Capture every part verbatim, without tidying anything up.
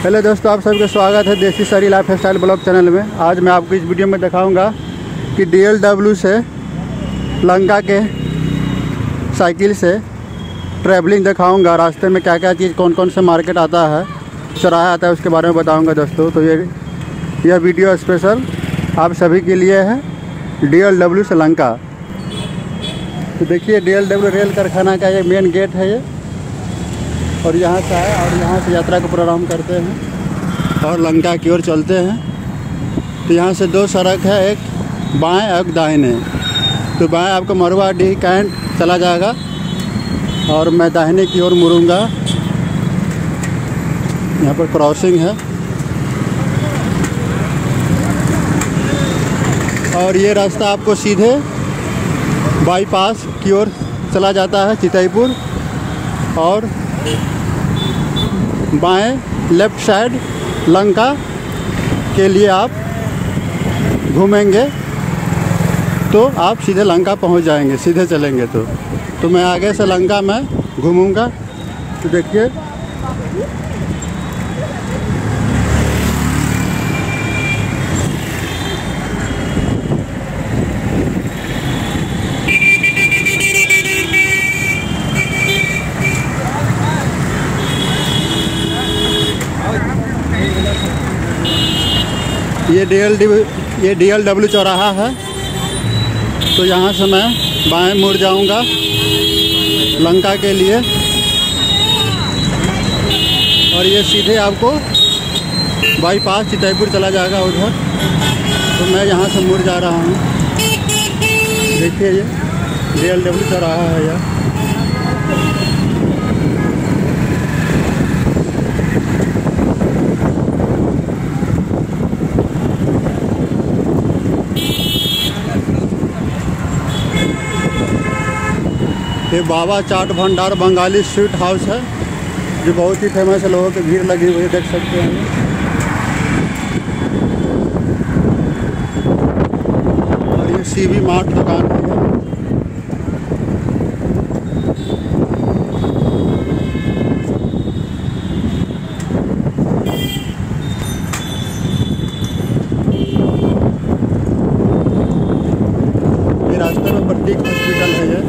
Hello दोस्तों, आप सभी का स्वागत है देसी सारी लाइफ स्टाइल ब्लॉग चैनल में। आज मैं आपको इस वीडियो में दिखाऊंगा कि डी एल डब्ल्यू से लंका के साइकिल से ट्रैवलिंग दिखाऊंगा। रास्ते में क्या क्या चीज़, कौन कौन से मार्केट आता है, चौराहा आता है, उसके बारे में बताऊंगा दोस्तों। तो ये यह वीडियो स्पेशल आप सभी के लिए है, डी एल डब्ल्यू से लंका। तो देखिए, डी एल डब्ल्यू रेल कारखाना का ये मेन गेट है ये, और यहाँ से आए और यहाँ से यात्रा को प्रारंभ करते हैं और लंका की ओर चलते हैं। तो यहाँ से दो सड़क है, एक बाएं और दाहिने। तो बाएं आपको मरुआ डी कैंट चला जाएगा और मैं दाहिने की ओर मुड़ूंगा। यहाँ पर क्रॉसिंग है और ये रास्ता आपको सीधे बाईपास की ओर चला जाता है चितईपुर, और बाएं लेफ्ट साइड लंका के लिए आप घूमेंगे तो आप सीधे लंका पहुंच जाएंगे, सीधे चलेंगे तो तो मैं आगे से लंका में घूमूंगा। तो देखिए, ये डी एल ये डी एल डब्ल्यू चौराहा है। तो यहाँ से मैं बाएं मुड़ जाऊँगा लंका के लिए, और ये सीधे आपको बाईपास चितईपुर चला जाएगा उधर। तो मैं यहाँ से मुड़ जा रहा हूँ। देखिए, ये डी एल डब्ल्यू चौराहा है यह। ये बाबा चाट भंडार बंगाली स्वीट हाउस है, जो बहुत ही फेमस है। लोगों की भीड़ लगी हुई है, देख सकते हैं। और ये सी बी मार्ट दुकान है। ये रास्ते में प्रतीक हॉस्पिटल है ये।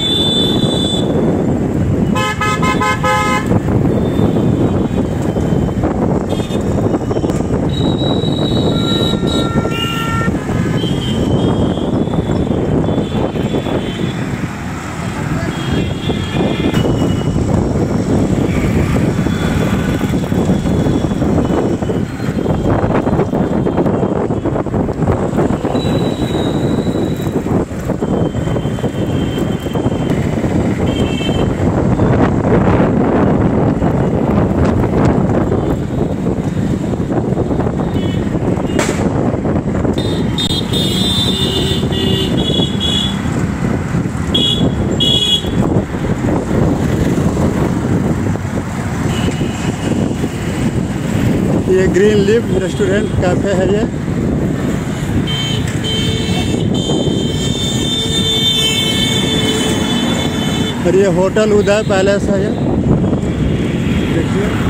ये ग्रीन लीफ रेस्टोरेंट कैफ़े है ये। और ये होटल उदय पैलेस है ये। देखिए,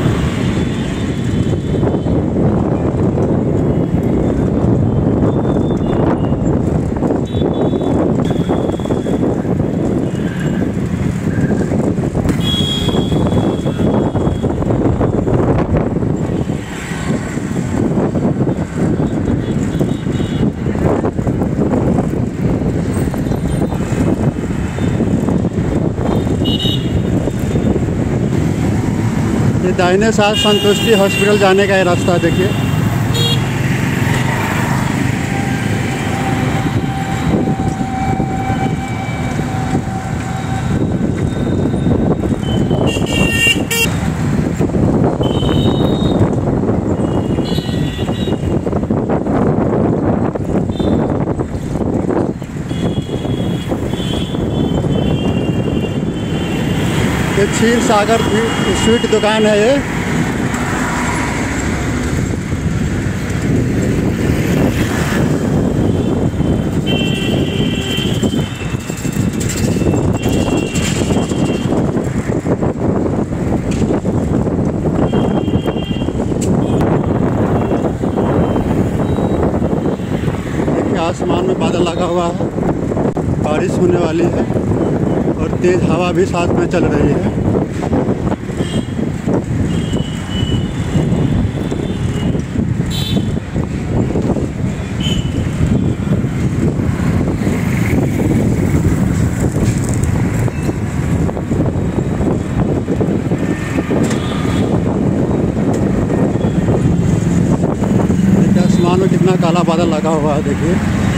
ये दाहिने साथ संतुष्टि हॉस्पिटल जाने का ये रास्ता देखिए। ये क्षीर सागर स्वीट दुकान है ये। बादल लगा हुआ है, बारिश होने वाली है और तेज़ हवा भी साथ में चल रही है। आसमान में कितना काला बादल लगा हुआ है, देखिए।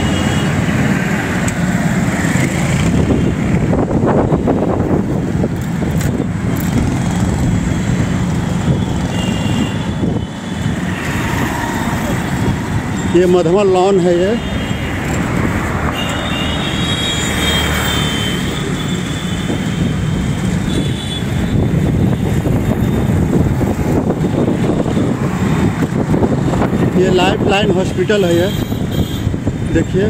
ये मधुमल लॉन है ये। ये लाइफ लाइन हॉस्पिटल है ये, देखिए।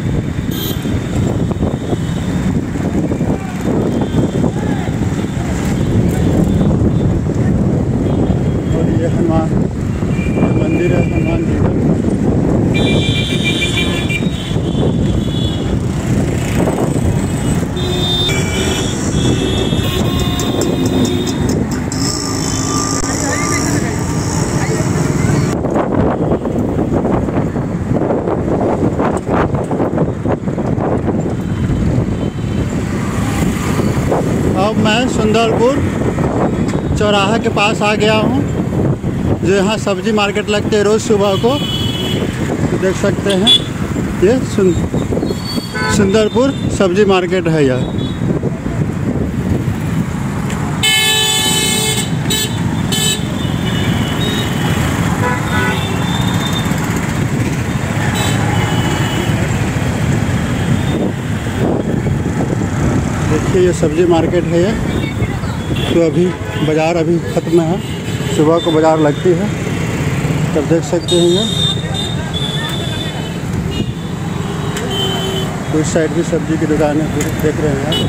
और ये हनुमान मंदिर है, हनुमान जी का। अब मैं सुंदरपुर चौराहा के पास आ गया हूँ, जो यहाँ सब्जी मार्केट लगते है रोज़ सुबह को। देख सकते हैं ये सुंदरपुर सब्जी मार्केट है यह। देखिए ये सब्जी मार्केट है ये। तो अभी बाज़ार अभी ख़त्म है, सुबह को बाज़ार लगती है, तब देख सकते हैं ये। उस साइड भी सब्जी की दुकानें देख रहे हैं।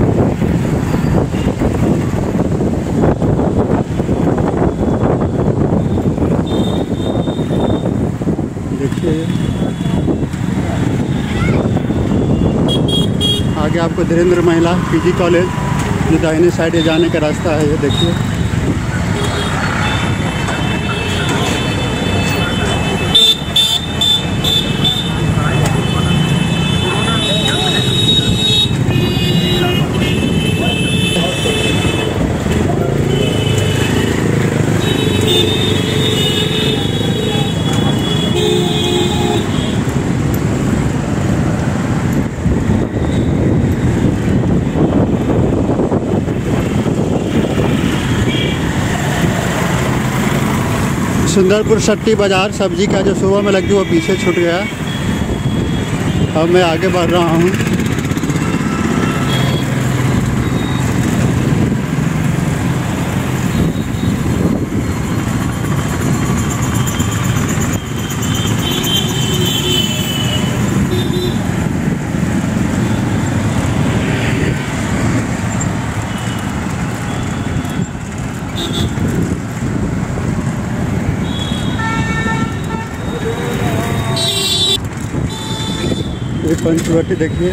देखिए आगे आपको धीरेन्द्र महिला पीजी कॉलेज जो दाहिने साइड ये जाने का रास्ता है, ये देखिए। सुंदरपुर सट्टी बाज़ार सब्जी का जो सुबह में लगती है वो पीछे छूट गया। अब मैं आगे बढ़ रहा हूँ। ये पंचवटी देखिए।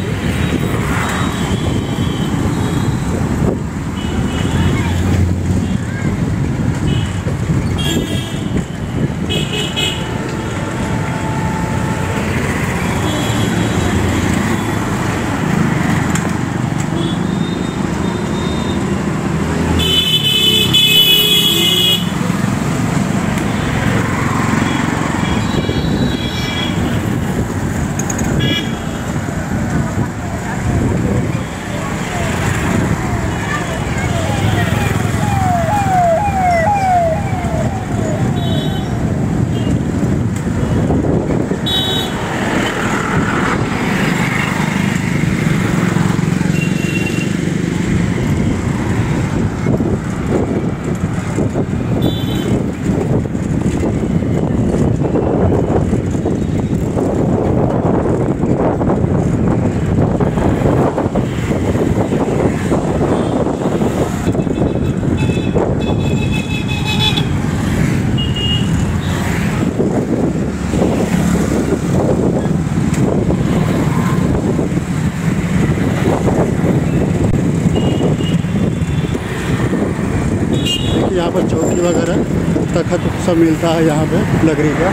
यहाँ पर चौकी वगैरह तखत सब मिलता है यहाँ पे लकड़ी का।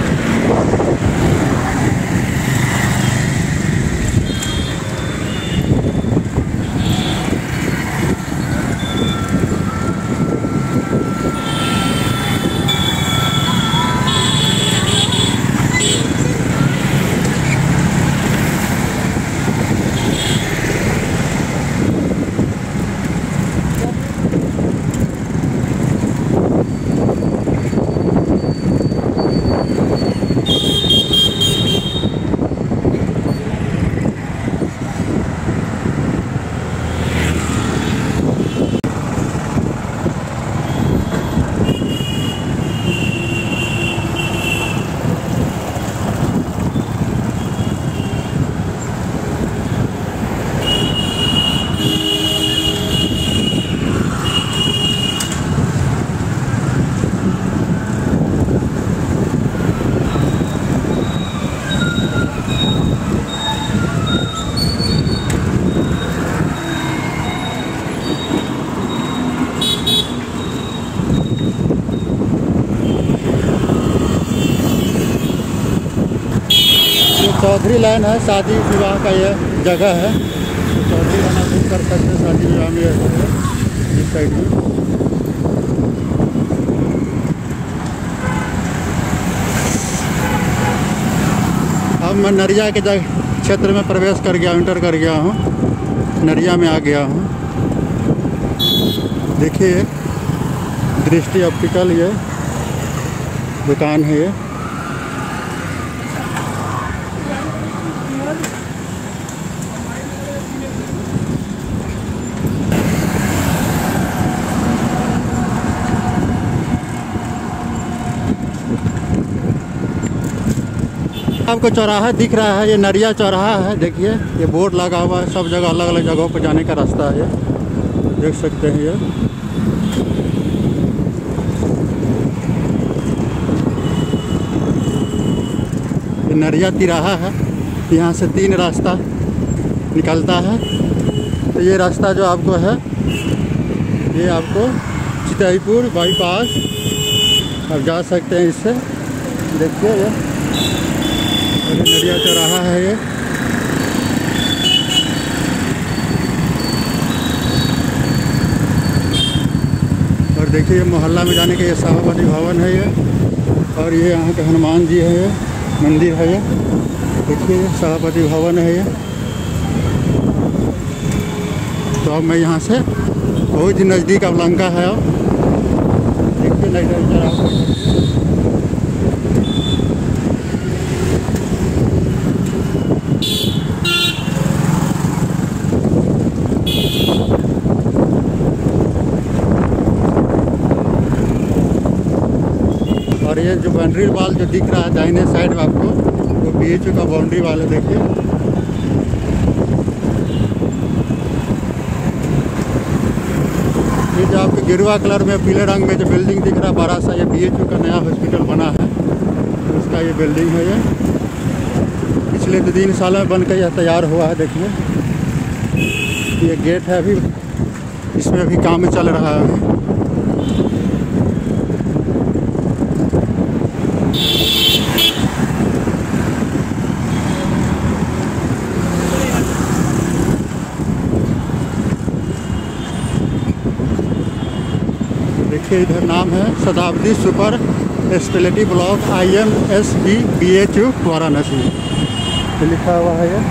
चौधरी लाइन है, शादी विवाह का ये जगह है। चौधरी लाइन आप बुक कर सकते हैं शादी विवाह में इस साइड में। अब मैं नरिया के जगह क्षेत्र में प्रवेश कर गया, इंटर कर गया हूँ, नरिया में आ गया हूँ। देखिए दृष्टि ऑप्टिकल ये दुकान है ये। आपको चौराहा दिख रहा है, ये नरिया चौराहा है। देखिए ये बोर्ड लगा हुआ है, सब जगह अलग अलग जगहों पर जाने का रास्ता है, ये देख सकते हैं। ये ये नरिया तिराहा है, यहाँ से तीन रास्ता निकलता है। तो ये रास्ता जो आपको है ये आपको चितईपुर बाईपास आप जा सकते हैं इससे। देखिए ये नरिया चौराहा है ये। और देखिए मोहल्ला में जाने के ये सभापति भवन है ये। और ये यहाँ के हनुमान जी है, ये मंदिर है ये। देखिए ये सभापति भवन है ये। तो अब मैं यहाँ से बहुत ही नज़दीक अब लंका है। अब देखिए नरिया चौराहा। और ये जो बाउंड्री वाल जो दिख रहा है दाहिने साइड में आपको, वो बी एच यू का बाउंड्री वाल है। देखिए ये जो आपको गिरवा कलर में पीले रंग में जो बिल्डिंग दिख रहा है बड़ा सा, ये बी एच यू का नया हॉस्पिटल बना है, उसका ये बिल्डिंग है। ये पिछले दो तीन सालों में बनकर यह तैयार हुआ है। देखिए ये गेट है, अभी इसमें अभी काम चल रहा है अभी। देखिए इधर नाम है Shatabdi super speciality block I M S B B H U Varanasi लिखा हुआ है ये।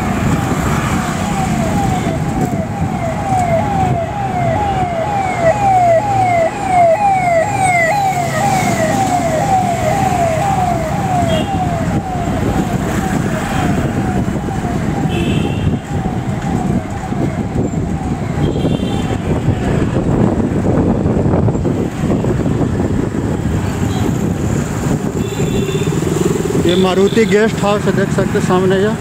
ये मारुति गेस्ट हाउस है, देख सकते सामने ये।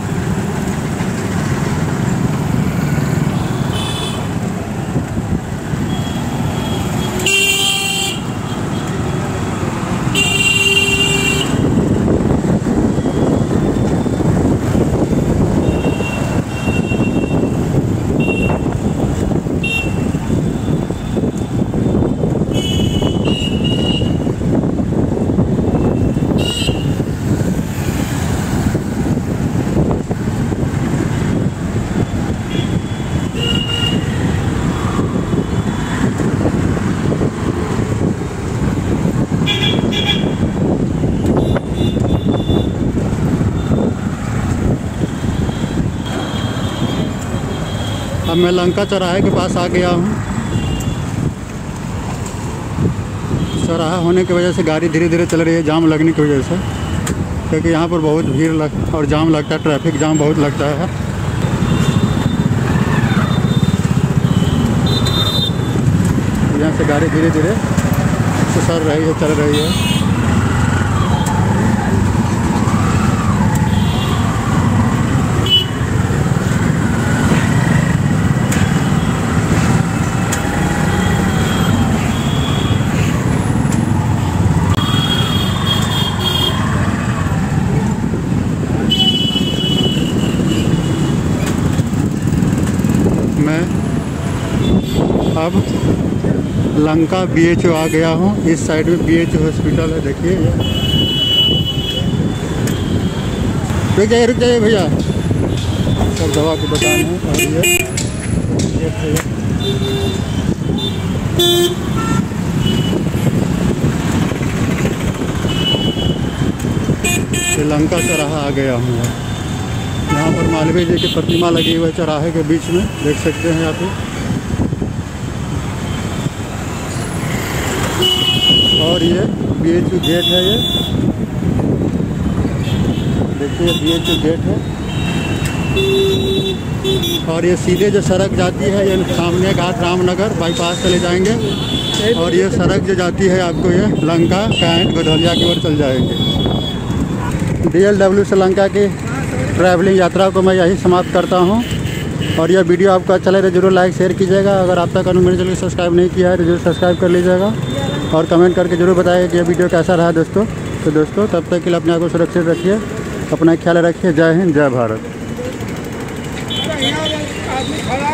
मैं लंका चौराहे के पास आ गया हूँ। चौराहा होने की वजह से गाड़ी धीरे धीरे चल रही है, जाम लगने की वजह से, क्योंकि यहाँ पर बहुत भीड़ लग और जाम लगता है, ट्रैफिक जाम बहुत लगता है। यहाँ से गाड़ी धीरे धीरे ससर रही है, चल रही है। मैं अब लंका बी एच ओ आ गया हूँ। इस साइड में बी एच ओ हॉस्पिटल है, देखिए ये। रुक जाइए रुक जाइए भैया, सब दवा की दुकान है। और ये लंका चौराहा आ गया हूँ। यहाँ पर मालवीय जी की प्रतिमा लगी हुई है चौराहे के बीच में, देख सकते हैं आप। और ये बी एच यू गेट है, ये देखिए बी एच यू गेट है। और ये सीधे जो सड़क जाती है, ये सामने घाट रामनगर बाईपास चले जाएंगे। और ये सड़क जो जाती है आपको ये लंका कैंट गधौलिया की ओर चल जाएंगे। डी एल डब्ल्यू से लंका की ट्रैवलिंग यात्रा को मैं यही समाप्त करता हूं। और यह वीडियो आपको अच्छा लगे तो जरूर लाइक शेयर कीजिएगा। अगर आप तक मेरे चैनल को सब्सक्राइब नहीं किया है तो जरूर सब्सक्राइब कर लीजिएगा। और कमेंट करके जरूर बताइए कि यह वीडियो कैसा रहा दोस्तों। तो दोस्तों तब तक के लिए अपने आप को सुरक्षित रखिए, अपना ख्याल रखिए। जय हिंद, जय भारत।